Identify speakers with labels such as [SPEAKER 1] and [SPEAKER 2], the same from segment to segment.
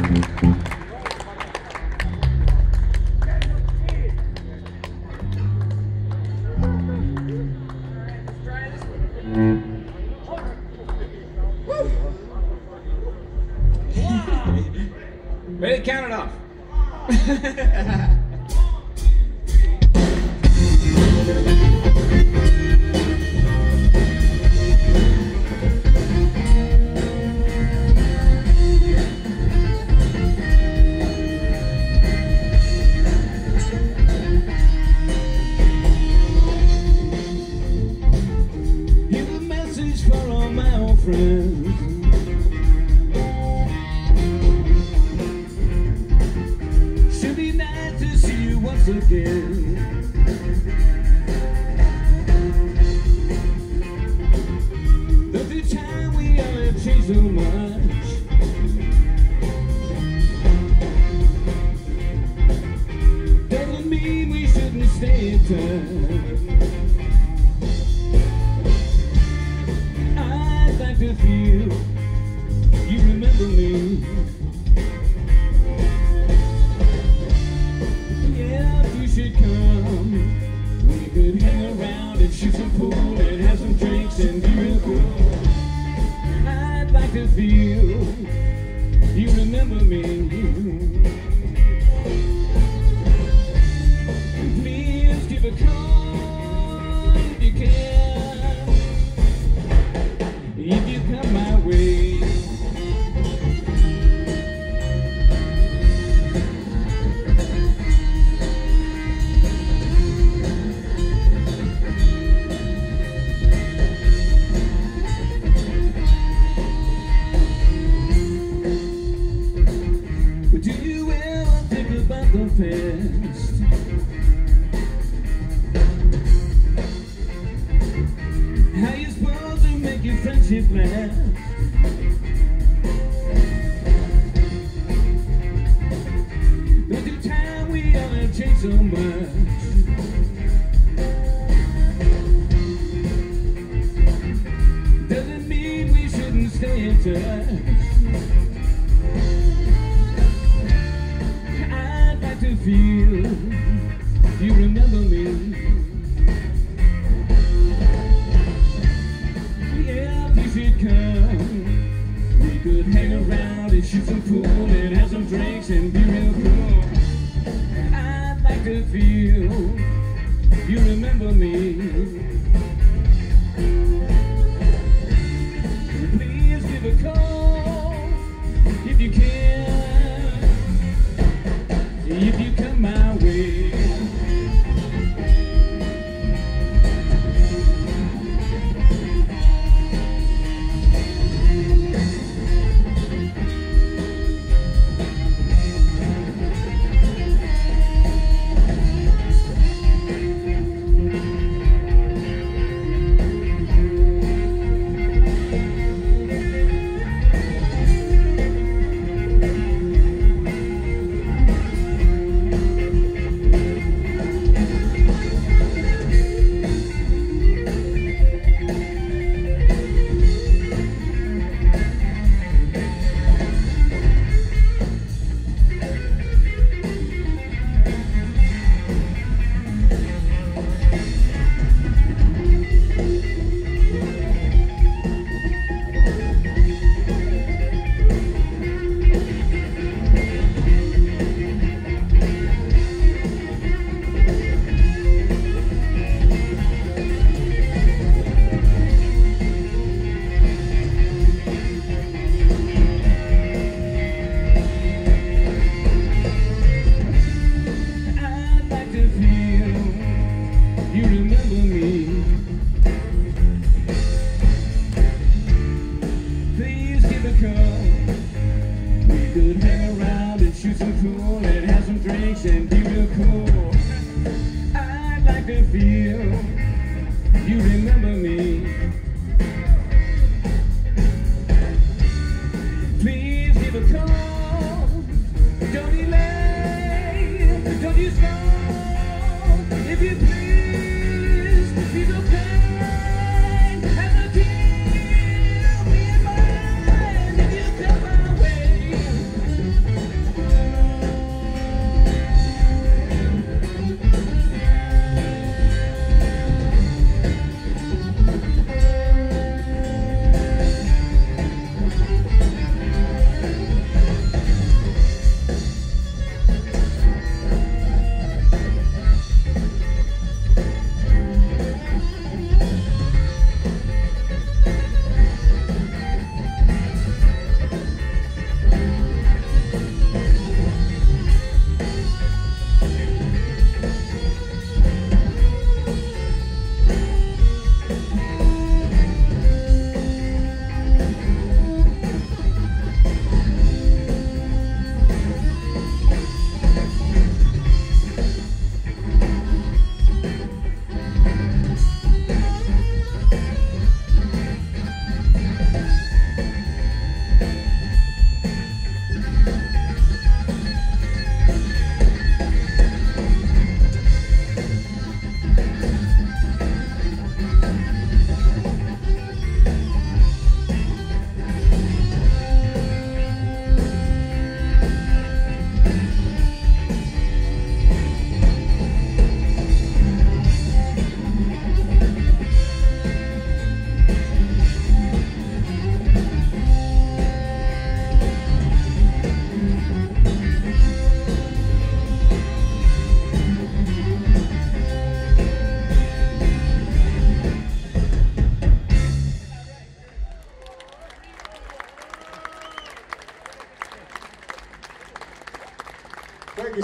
[SPEAKER 1] Ready? Count it off.
[SPEAKER 2] Here's a message for all my old friends. Should be nice to see you once again. Though through time we all have changed so much. Doesn't mean we shouldn't stay in touch. I'd like to feel you remember me. Yeah, if you should come, we could hang around and shoot some pool and have some drinks and be real cool. I'd like to feel you remember me. Please give a call if you can, if you come my way. But do you ever think about the past? How you supposed to make your friendship last? But through time we all have changed so much. Doesn't mean we shouldn't stay in touch. I'd like to feel you remember me. Yeah, if you should come, we could hang around and shoot some pool and have some drinks and be real cool. I'd like to feel you remember me. Please give a call if you can, if you come my way. And be real cool. I'd like to feel you remember me. Please give a call. Don't delay. Don't you stop. If you please, feel the pain and the deal be in mind. If you come my way.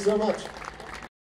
[SPEAKER 1] so much.